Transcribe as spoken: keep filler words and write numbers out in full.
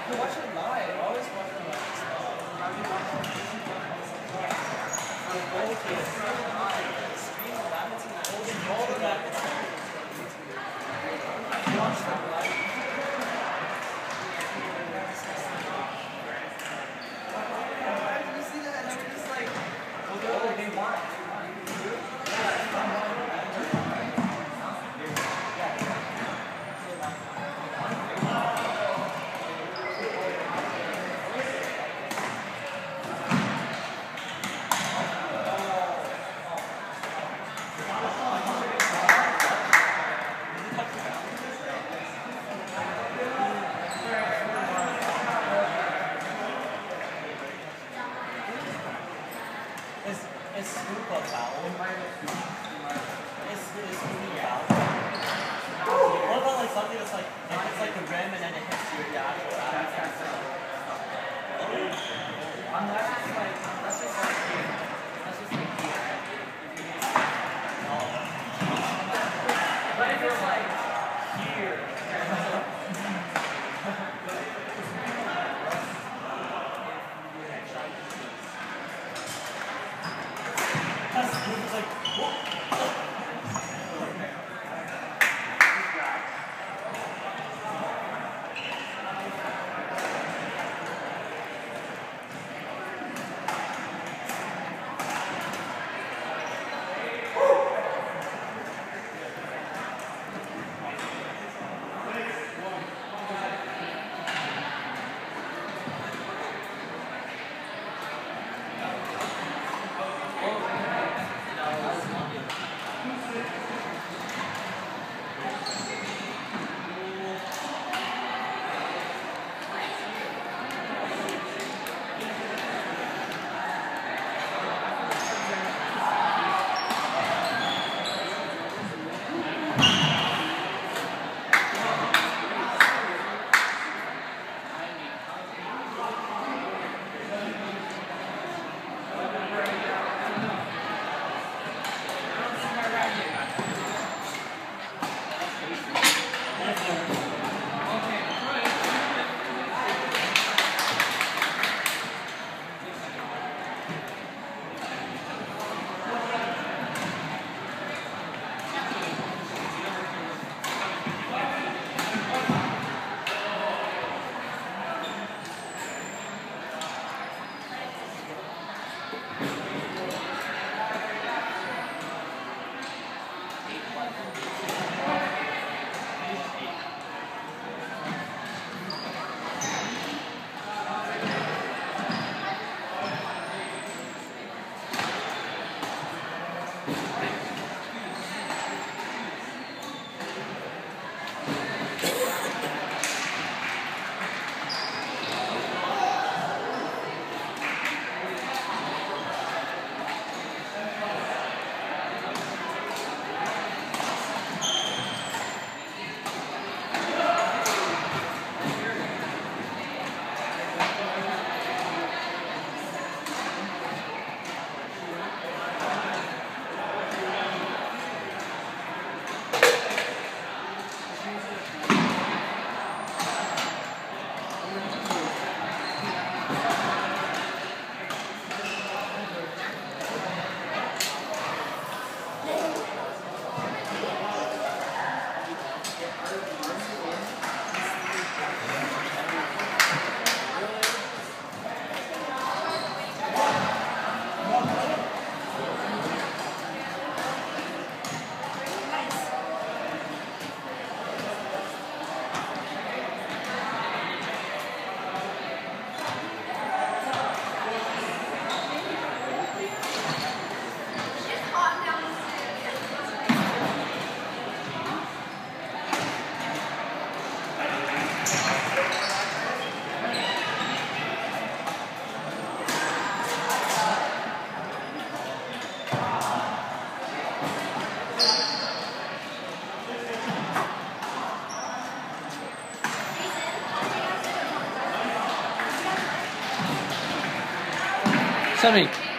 You watch it live. Always watch it live. Stream the rabbits and all the rabbits. Watch them live. You see that? And they're just like, oh, they want. Is is Scoop a vowel? Is is Scoop a vowel? What about like something that's like if it's like a rim and then it hits you with the actual vowel? On that it's like that's just like that's just like oh. But if it's like here. It's like, what? Sammy.